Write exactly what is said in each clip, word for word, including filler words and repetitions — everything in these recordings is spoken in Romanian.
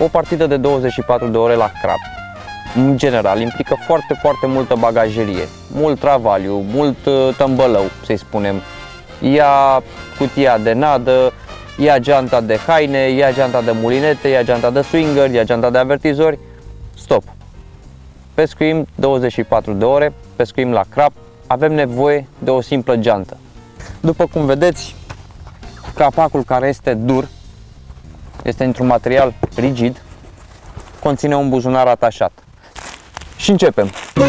O partidă de douăzeci și patru de ore la crab, în general, implică foarte, foarte multă bagajerie, mult travaliu, mult tămbălău, să-i spunem. Ia cutia de nadă, ia geanta de haine, ia geanta de mulinete, ia geanta de swinger, ia geanta de avertizori. Stop! Pescuim douăzeci și patru de ore, pescuim la crab, avem nevoie de o simplă geantă. După cum vedeți, capacul, care este dur, este într-un material rigid, conține un buzunar atașat. Și începem!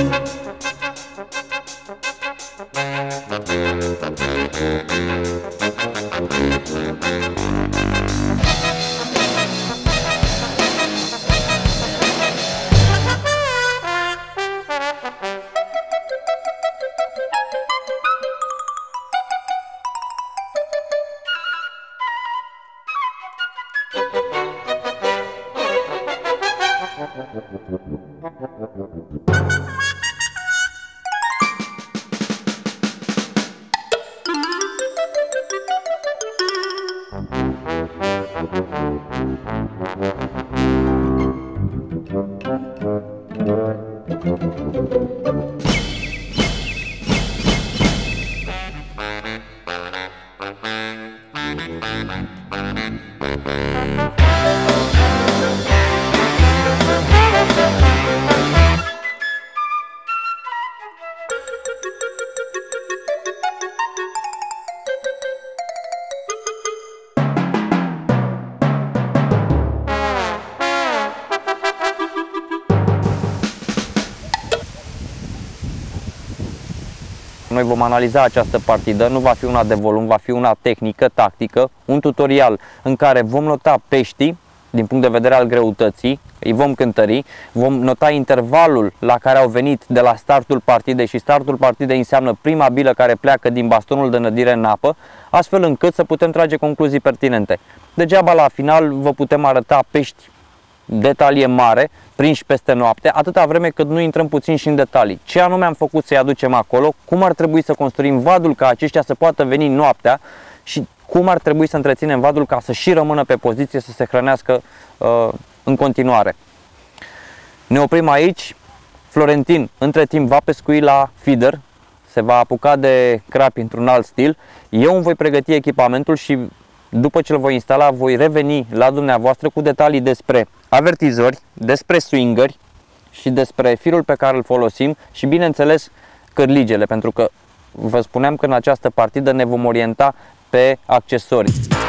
Noi vom analiza această partidă, nu va fi una de volum, va fi una tehnică, tactică, un tutorial în care vom nota peștii din punct de vedere al greutății, îi vom cântări, vom nota intervalul la care au venit de la startul partidei, și startul partidei înseamnă prima bilă care pleacă din bastonul de nădire în apă, astfel încât să putem trage concluzii pertinente. Degeaba la final vă putem arăta pești de talie mare, prinși peste noapte, atâta vreme cât nu intrăm puțin și în detalii. Ce anume am făcut să-i aducem acolo, cum ar trebui să construim vadul ca aceștia să poată veni noaptea și cum ar trebui să întreținem vadul ca să și rămână pe poziție, să se hrănească uh, în continuare. Ne oprim aici. Florentin, între timp, va pescui la feeder, se va apuca de crapi într-un alt stil. Eu îmi voi pregăti echipamentul și după ce îl voi instala, voi reveni la dumneavoastră cu detalii despre avertizori, despre swingeri și despre firul pe care îl folosim și, bineînțeles, cârligele, pentru că vă spuneam că în această partidă ne vom orienta pe accesorii.